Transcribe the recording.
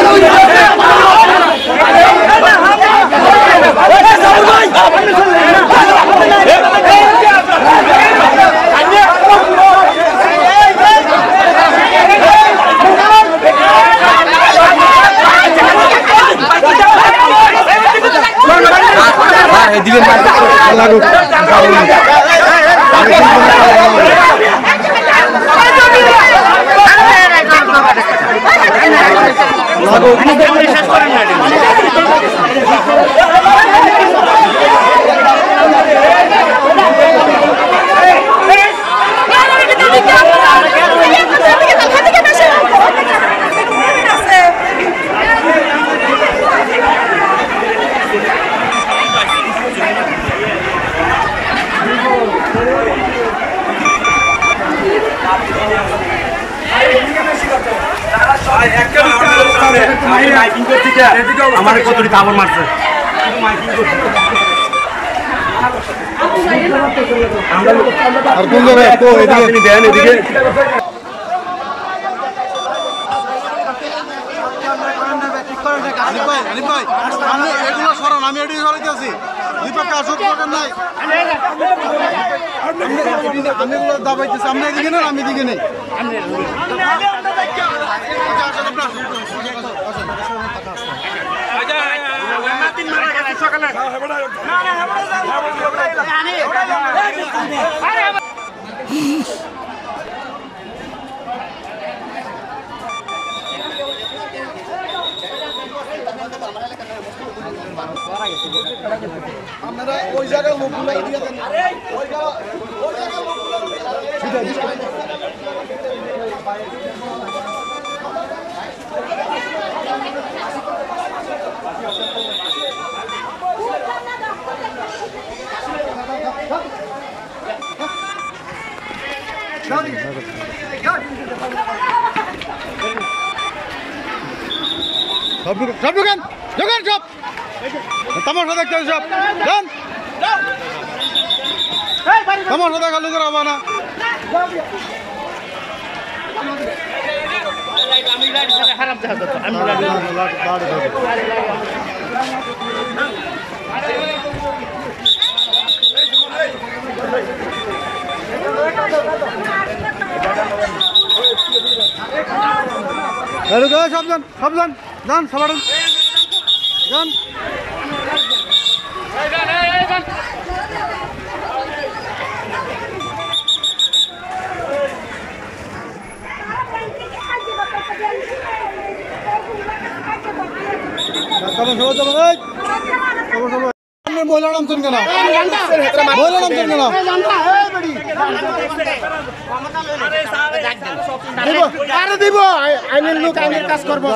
আমার কতটি খবর মারছে আর কোন জায়গায় তো এদিকে আপনি দেন এদিকে এগুলো সরান আমি এটি সরাইতেছি দীপক আসুক দরকার নাই আমি এগুলো দাবাইতেছি আপনি এদিকে নেন আমি এদিকে নেই আপনারা ওই জায়গার লোকগুলো এদিকে দেন ওই জায়গার সব ঢুকেন সব তামাশা দেখতে সব যান তামাশা দেখা লোকের হবে না সব যান সবার যান মহিলা নামছেন কেন মহিলা নামছেন কেন দিব আইনের লোক আইনের কাজ করবো